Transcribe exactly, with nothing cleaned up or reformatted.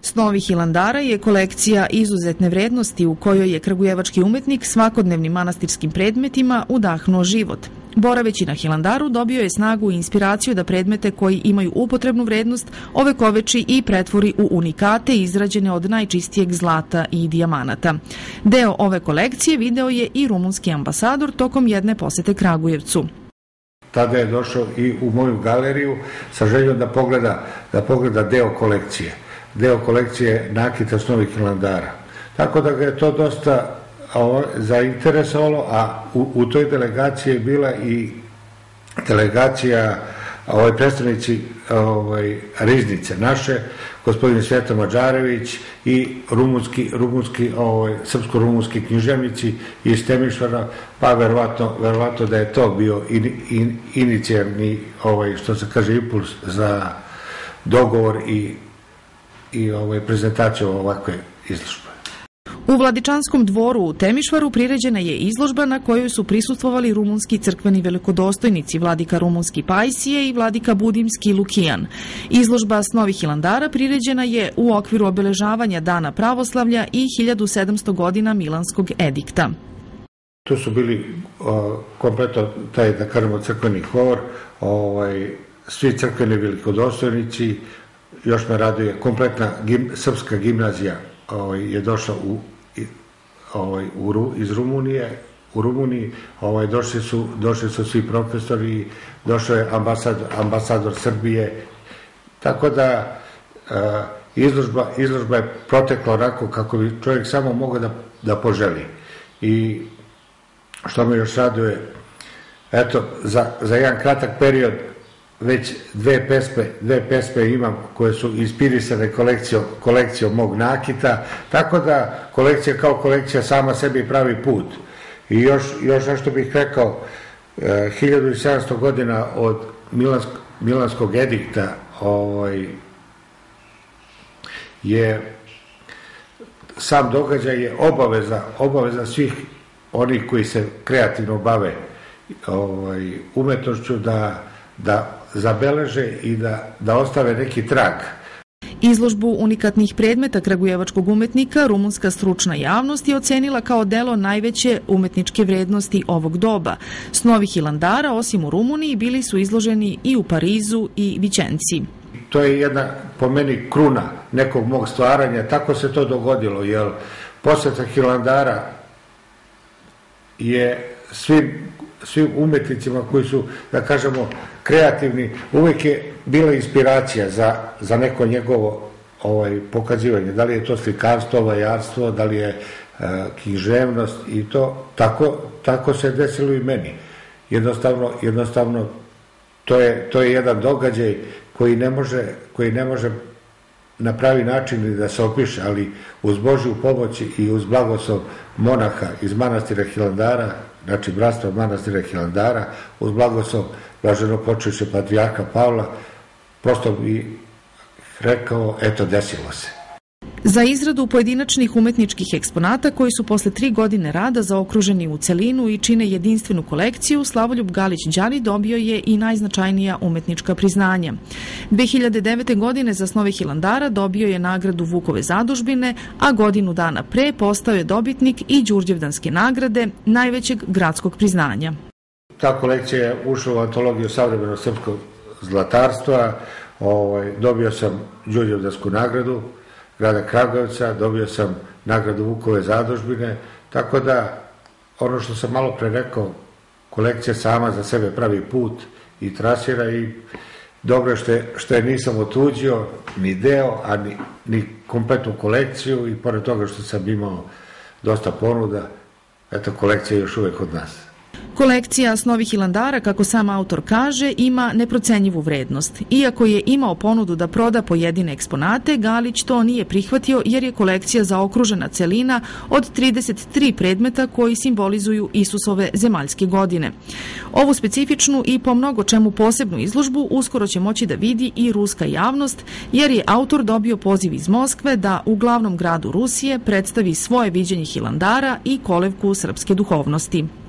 Snovi Hilandara je kolekcija izuzetne vrednosti u kojoj je kragujevački umetnik svakodnevnim manastirskim predmetima udahnuo život. Boraveći na Hilandaru dobio je snagu i inspiraciju da predmete koji imaju upotrebnu vrednost ovekoveči i pretvori u unikate izrađene od najčistijeg zlata i dijamanata. Deo ove kolekcije video je i rumunski ambasador tokom jedne posete Kragujevcu. Tada je došao i u moju galeriju sa željom da pogleda, da pogleda deo kolekcije. Deo kolekcije nakita Snovi Hilandara. Tako da ga je to dosta ovo, zainteresovalo, a u, u toj delegaciji je bila i delegacija ovaj, predstavnici ovaj, riznice naše, gospodin Sveta Mađarević i rumunski, rumunski, ovaj, srpsko-rumunski književnici iz Temišvara, pa verovatno, verovatno da je to bio in, in, inicijalni, ovaj, što se kaže, impuls za dogovor i, i ovaj, prezentaciju ovakve izložbe. U Vladičanskom dvoru u Temišvaru priređena je izložba na kojoj su prisustvovali rumunski crkveni velikodostojnici vladika rumunski Pajsije i vladika budimski Lukijan. Izložba Snovi Hilandara priređena je u okviru obeležavanja Dana pravoslavlja i hiljadu sedamsto godina Milanskog edikta. Tu su bili o, kompletno taj, da kažemo, crkveni hor, ovaj, svi crkveni velikodostojnici, još me raduje, kompletna gim, srpska gimnazija ovaj, je došla u Ovaj, u, iz Rumunije, u Rumuniji ovaj, došli, su, došli su svi profesori, došao je ambasador, ambasador Srbije, tako da uh, izložba, izložba je protekla onako kako bi čovjek samo mogao da, da poželi. I što me još raduje, eto, za, za jedan kratak period već dve pesme, dve pesme imam koje su inspirisane kolekcijom, kolekcijom mog nakita, tako da kolekcija kao kolekcija sama sebi pravi put. I još, još nešto bih rekao, eh, hiljadu sedamsto godina od Milansk, Milanskog edikta ovaj, je sam događaj je obaveza, obaveza svih onih koji se kreativno bave ovaj, umetnošću da, da zabeleže i da, da ostave neki trag. Izložbu unikatnih predmeta kragujevačkog umetnika rumunska stručna javnost je ocenila kao delo najveće umetničke vrednosti ovog doba. Snovi Hilandara, osim u Rumuniji, bili su izloženi i u Parizu i Vičenci. To je jedna, po meni, kruna nekog mog stvaranja. Tako se to dogodilo, jer poseta Hilandara je svim svim umetnicima koji su, da kažemo, kreativni, uvijek je bila inspiracija za, za neko njegovo ovaj, pokazivanje. Da li je to slikarstvo, vajarstvo, da li je uh, književnost i to, tako, tako se desilo i meni. Jednostavno, jednostavno to je, to je jedan događaj koji ne može, koji ne može na pravi način da se opiše, ali uz Božju pomoć i uz blagoslov monaha iz manastira Hilandara, znači bratstva manastira Hilandara, uz blagoslov blaženopočivšeg patrijarha Pavla, prosto bi rekao, eto, desilo se. Za izradu pojedinačnih umetničkih eksponata koji su posle tri godine rada zaokruženi u celinu i čine jedinstvenu kolekciju, Slavoljub Galić-Đani dobio je i najznačajnija umetnička priznanja. dve hiljade devete. godine za Snovi Hilandara dobio je nagradu Vukove zadužbine, a godinu dana pre postao je dobitnik i Đurđevdanske nagrade, najvećeg gradskog priznanja. Ta kolekcija je ušla u antologiju savremenog srpskog zlatarstva, ovaj, dobio sam Đurđevdansku nagradu grada Kragujevca, dobio sam nagradu Vukove zadužbine, tako da ono što sam malo pre rekao, kolekcija sama za sebe pravi put i trasira i dobro je što je, što je nisam otuđio ni deo, a ni, ni kompletnu kolekciju i pored toga što sam imao dosta ponuda, eto, kolekcija je još uvek kod nas. Kolekcija Snovi Hilandara, kako sam autor kaže, ima neprocenjivu vrednost. Iako je imao ponudu da proda pojedine eksponate, Galić to nije prihvatio jer je kolekcija zaokružena celina od trideset tri predmeta koji simbolizuju Isusove zemaljske godine. Ovu specifičnu i po mnogo čemu posebnu izložbu uskoro će moći da vidi i ruska javnost, jer je autor dobio poziv iz Moskve da u glavnom gradu Rusije predstavi svoje viđenje Hilandara i kolevku srpske duhovnosti.